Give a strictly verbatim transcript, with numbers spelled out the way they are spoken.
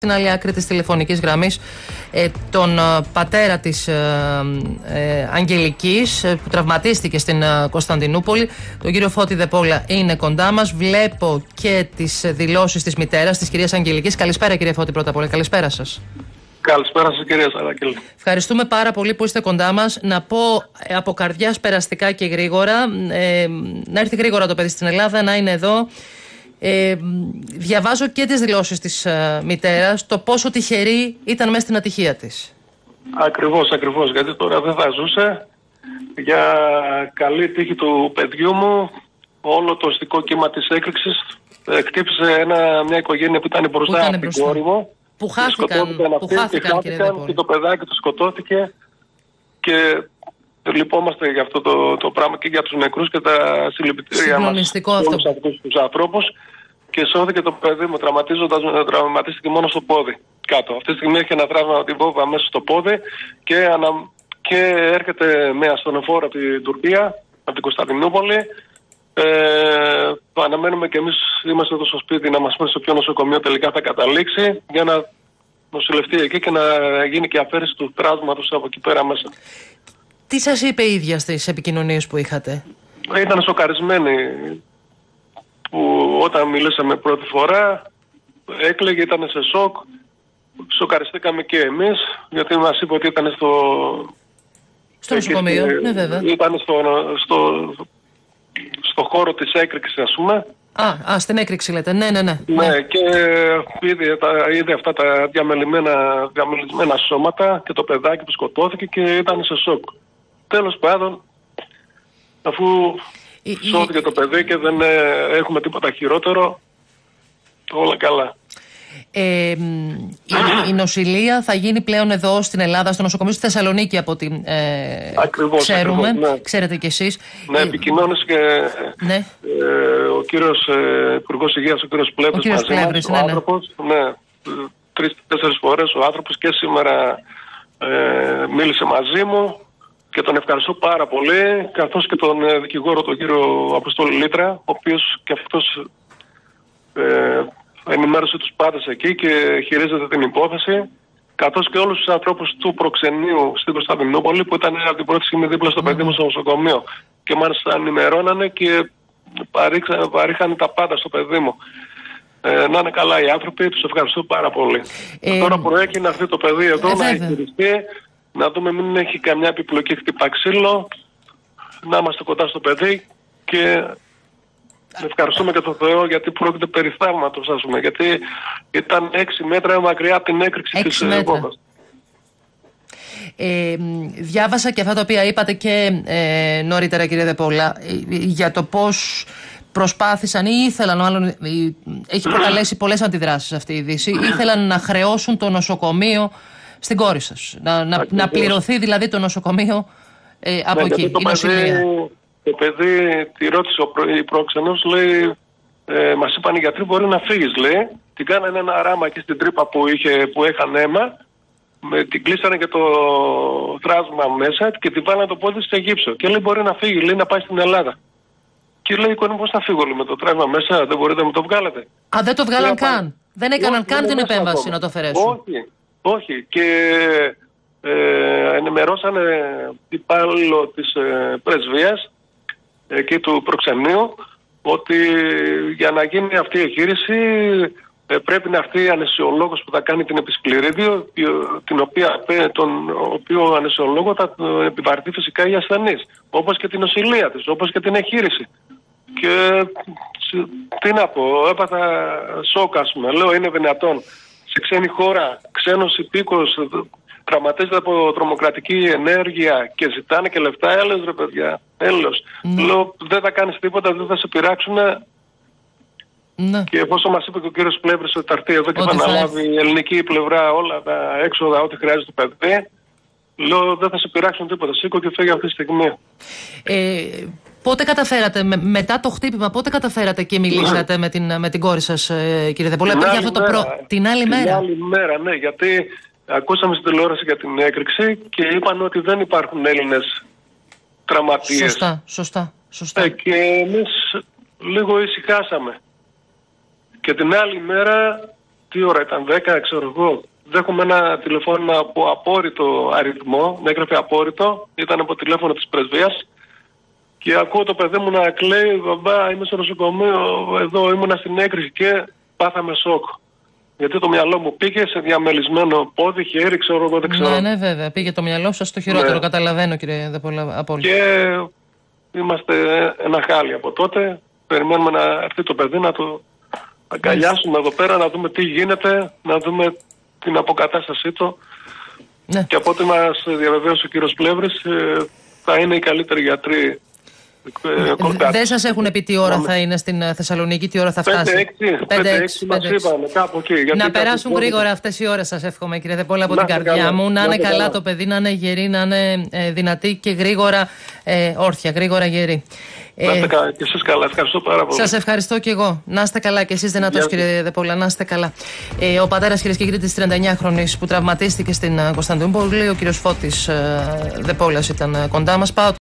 στην άλλη άκρη της τηλεφωνικής γραμμής ε, τον ε, πατέρα της ε, ε, Αγγελικής ε, που τραυματίστηκε στην ε, Κωνσταντινούπολη. Τον κύριο Φώτη Δεπόλα είναι κοντά μας. Βλέπω και τις δηλώσεις της μητέρας της κυρίας Αγγελικής. Καλησπέρα κύριε Φώτη, πρώτα απ' όλα. Καλησπέρα σας. Καλησπέρα σας κυρία Σαρακέλη. Ευχαριστούμε πάρα πολύ που είστε κοντά μας. Να πω ε, από καρδιάς περαστικά και γρήγορα ε, να έρθει γρήγορα το παιδί στην Ελλάδα, να είναι εδώ. Ε, διαβάζω και τις δηλώσεις της ε, μητέρας, το πόσο τυχερή ήταν μέσα στην ατυχία της. Ακριβώς, ακριβώς, γιατί τώρα δεν θα ζούσε. Για καλή τύχη του παιδιού μου, όλο το οστικό κύμα της έκρηξης ε, χτύπησε ένα, μια οικογένεια που ήταν μπροστά από την κόρη μου. Που χάθηκαν, που αυτοί, χάθηκαν, και, χάθηκαν και το παιδάκι του σκοτώθηκε και λυπόμαστε για αυτό το, το πράγμα και για τους νεκρούς και τα συλληπιτήριά μας όλους αυτούς τους ανθρώπους. Και σώθηκε το παιδί μου τραυματίζοντας, τραυματίστηκε μόνο στο πόδι κάτω. Αυτή τη στιγμή έχει ένα τραύμα από την βόβα μέσα στο πόδι και, ανα, και έρχεται με ασθενοφόρο από την Τουρκία, από την Κωνσταντινούπολη. Ε, το αναμένουμε και εμείς είμαστε εδώ στο σπίτι να μας πει στο ποιο νοσοκομείο τελικά θα καταλήξει για να νοσηλευτεί εκεί και να γίνει και αφαίρεση του τραύματος από εκεί πέρα μέσα. Τι σας είπε η ίδια στις επικοινωνίες που είχατε? Ήταν σοκαρισμένη που όταν μιλήσαμε πρώτη φορά έκλαιγε, ήταν σε σοκ. Σοκαριστήκαμε και εμείς γιατί μας είπε ότι ήταν στο... Στο νοσοκομείο, ναι βέβαια. Ήταν στο, στο, στο χώρο της έκρηξης, ας πούμε. Α, α, στην έκρηξη λέτε, ναι, ναι, ναι. Ναι, ναι. Και είδε, τα, είδε αυτά τα διαμελισμένα, διαμελισμένα σώματα και το παιδάκι που σκοτώθηκε και ήταν σε σοκ. Τέλος πάντων, αφού η, σώθηκε η... το παιδί και δεν ε, έχουμε τίποτα χειρότερο, όλα καλά. Ε, η, η νοσηλεία θα γίνει πλέον εδώ στην Ελλάδα, στο νοσοκομείο στη Θεσσαλονίκη από ό,τι ε, ακριβώς, ξέρουμε, ακριβώς, ναι. Ξέρετε κι εσείς. Ναι, επικοινώνησε και ναι. ε, ο κύριος ε, Υπουργός Υγείας, ο κύριος Πλεύρης, ο κύριος Πλεύρης, ναι, ναι. άνθρωπος, ναι, τρεις-τέσσερις φορές ο άνθρωπος και σήμερα ε, μίλησε μαζί μου και τον ευχαριστώ πάρα πολύ, καθώς και τον ε, δικηγόρο τον κύριο Αποστόλη Λίτρα, ο οποίος και αυτός ε, ενημέρωσε τους πάντες εκεί και χειρίζεται την υπόθεση, καθώς και όλους τους ανθρώπους του προξενείου στην Κωνσταντινούπολη που ήταν από την πρώτη στιγμή δίπλα στο παιδί μου στο νοσοκομείο και μάλιστα ενημερώνανε και παρήχαν τα πάντα στο παιδί μου. Ε, να είναι καλά οι άνθρωποι, τους ευχαριστώ πάρα πολύ. Ε, Τώρα προέχει να έρθει το παιδί εδώ ε, να εγχειριστεί, να δούμε μην έχει καμιά επιπλοκή χτυπά ξύλο, να είμαστε κοντά στο παιδί και ευχαριστούμε και τον Θεό γιατί πρόκειται περί θαύματος, ας πούμε, γιατί ήταν έξι μέτρα μακριά από την έκρηξη της βόμβας. Ε, διάβασα και αυτά τα οποία είπατε και ε, νωρίτερα κύριε Δεπόλα ε, για το πώς προσπάθησαν ή ήθελαν, μάλλον ε, έχει προκαλέσει πολλές αντιδράσεις αυτή η είδηση, ήθελαν να χρεώσουν το νοσοκομείο στην κόρη σας, να, να, να πληρωθεί δηλαδή το νοσοκομείο ε, από ναι, εκεί, η νοσηλεία. Το παιδί τη ρώτησε ο προ, η πρόξενος, λέει, ε, μας είπαν οι γιατροί μπορεί να φύγεις, λέει. Την κάνανε ένα ράμα εκεί στην τρύπα που, είχε, που έχανε αίμα, με, την κλείσανε και το θράσμα μέσα και την βάλανε το πόδι σε γύψο. Και λέει μπορεί να φύγει, λέει να πάει στην Ελλάδα. Και λέει η κόρη πώς θα φύγω, λέει, με το τραύμα μέσα, δεν μπορείτε να μου το βγάλετε. Α, δεν το βγάλαν καν. Πάει. Δεν έκαναν όχι, καν την επέμβαση ακόμα να το αφαιρέσουν. Όχι, όχι. Και ε, ενημερώσανε υπάλληλο της ε, πρεσβείας εκεί του προξενείου ότι για να γίνει αυτή η εγχείρηση ε, πρέπει να έρθει αναισιολόγος που θα κάνει την επισκληρίδιο, την οποία, τον οποίο αναισιολόγο θα επιβαρθεί φυσικά οι ασθενείς, όπως και την νοσηλεία της, όπως και την εγχείρηση. Και τι να πω, έπαθα σοκ, ας πούμε, λέω είναι δυνατόν σε ξένη χώρα, ξένος υπήκος τραυματίζεται από τρομοκρατική ενέργεια και ζητάνε και λεφτά, έλεος ρε παιδιά, έλεος. Mm. Λέω δεν θα κάνεις τίποτα, δεν θα σε πειράξουν. Mm. Και εφόσον μας είπε και ο κύριος Πλεύρης ότι θα έρθει εδώ και θα αναλάβει η ελληνική πλευρά όλα τα έξοδα, ό,τι χρειάζεται το παιδί, λέω δεν θα σε πειράξουν τίποτα, σήκω και φύγει αυτή τη στιγμή. Ε, πότε καταφέρατε, με, μετά το χτύπημα, πότε καταφέρατε και μιλήσατε με, την, με την κόρη σας, ε, κύριε Δεπόλα, την, αυτό το προ... την άλλη μέρα. Την άλλη μέρα, ναι, γιατί ακούσαμε στην τηλεόραση για την έκρηξη και είπαν ότι δεν υπάρχουν Έλληνες τραυματίες. Σωστά, σωστά, σωστά. Ε, και εμείς λίγο ησυχάσαμε. Και την άλλη μέρα τι ώρα ήταν, δέκα, ξέρω εγώ. Δέχομαι ένα τηλεφώνημα από απόρριτο αριθμό, με έγραφε απόρριτο, ήταν από τηλέφωνο της πρεσβείας και ακούω το παιδί μου να κλαίει, μπαμπά είμαι στο νοσοκομείο, εδώ ήμουνα στην έκρηξη και πάθαμε σοκ. Γιατί το μυαλό μου πήγε σε διαμελισμένο πόδι, χέρι, ξέρω εγώ, δεν ξέρω. Ναι, ναι, βέβαια. Πήγε το μυαλό σας στο χειρότερο, ναι. Καταλαβαίνω, κύριε Δεπόλα, απόλυτα. Και είμαστε ένα χάλι από τότε. Περιμένουμε να έρθει το παιδί, να το αγκαλιάσουμε εδώ πέρα, να δούμε τι γίνεται, να δούμε την αποκατάστασή του. Ναι. Και από ό,τι μας διαβεβαίωσε ο κύριος Πλεύρης, θα είναι οι καλύτεροι γιατροί. Δεν σας έχουν πει τι ώρα θα είναι στην Θεσσαλονίκη, τι ώρα θα φτάσει? πέντε έξι μας είπαμε, κάπου εκεί. Να περάσουν γρήγορα αυτές οι ώρες, σας εύχομαι, κύριε Δεπόλα, από την καρδιά μου. Να είναι καλά το παιδί, να είναι γερή, να είναι δυνατή και γρήγορα όρθια, γρήγορα γερή. Να είστε καλά και εσείς καλά, ευχαριστώ πάρα πολύ. Σας ευχαριστώ και εγώ. Να είστε καλά και εσείς δυνατός, κύριε Δεπόλα, να είστε καλά. Ε, ο πατέρας, κυρίες και κύριοι, της τριάντα εννιά χρονής που τραυματίστηκε στην Κωνσταντινούπολη, ο κύριος Φώτης ε, Δεπόλας ήταν κοντά μας. Πάω